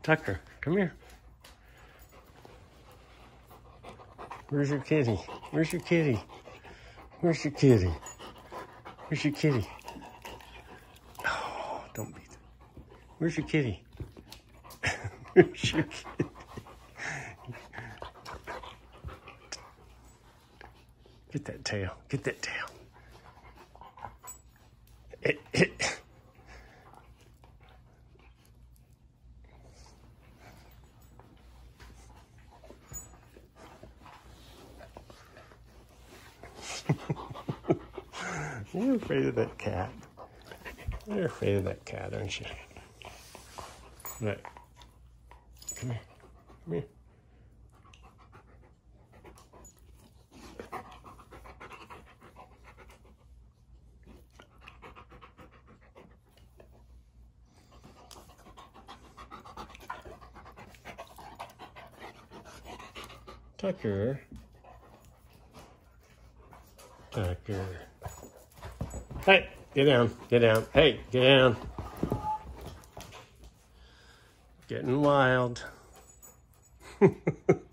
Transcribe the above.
Tucker, come here. Where's your kitty? Where's your kitty? Where's your kitty? Where's your kitty? Oh, don't beat it. Where's your kitty? Where's your kitty? Get that tail. Get that tail. You're afraid of that cat. You're afraid of that cat, aren't you? Look. Come here. Come here. Tucker. Tucker. Hey, get down, get down. Hey, get down. Getting wild.